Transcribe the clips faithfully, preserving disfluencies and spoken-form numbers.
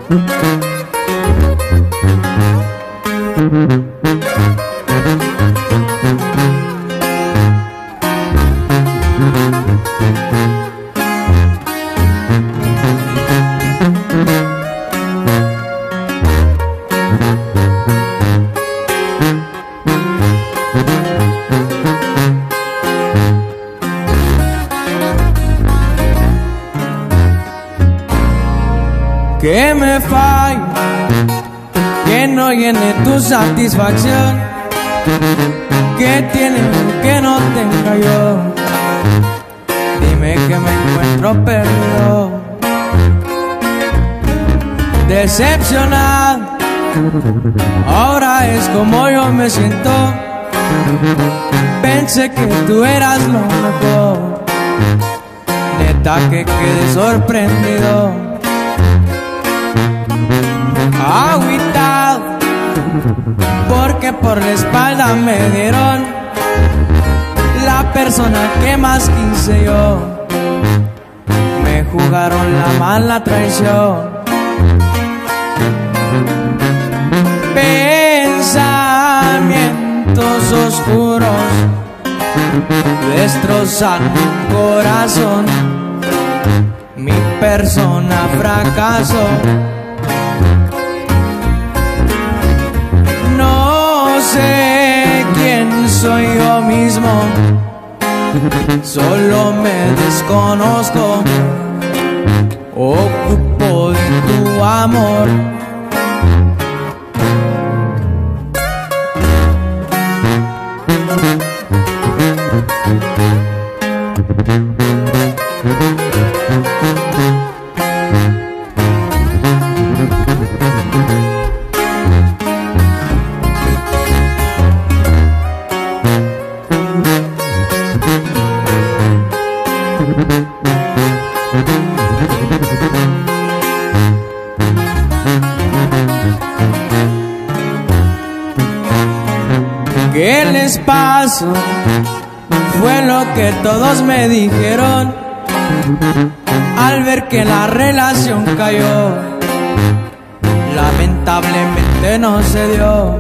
Que me falle, que no llene tu satisfacción, que tiene que no tenga yo. Dime que me encuentro perdido, decepcionado. Ahora es como yo me siento. Pensé que tú eras lo mejor. Neta que quedé sorprendido, agüitado, porque por la espalda me dieron la persona que más quise yo. Me jugaron la mala traición. Pensamientos oscuros destrozan mi corazón. Mi persona fracasó. No sé quién soy yo mismo, solo me desconozco. Ocupo de tu amor. ¿Qué les pasó? Fue lo que todos me dijeron al ver que la relación cayó. Lamentablemente no se dio.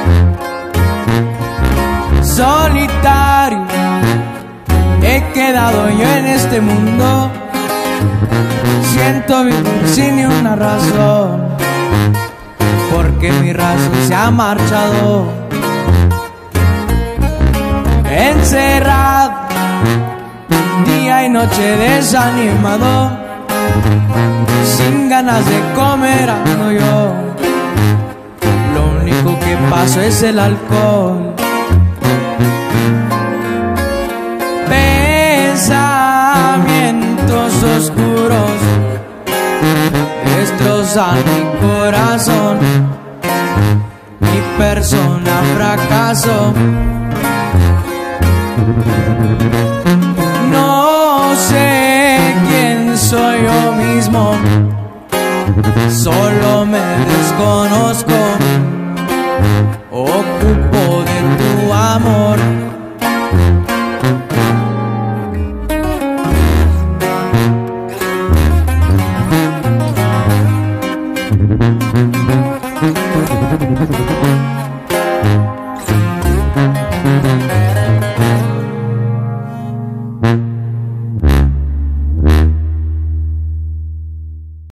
Solitario he quedado yo en este mundo. Siento vivir sin ni una razón, porque mi razón se ha marchado. Encerrado, día y noche desanimado, sin ganas de comer ando yo. Lo único que paso es el alcohol. Pensamientos oscuros destrozan mi corazón. Mi persona fracasó. No sé quién soy yo mismo, solo me desconozco. Ocupo de tu amor.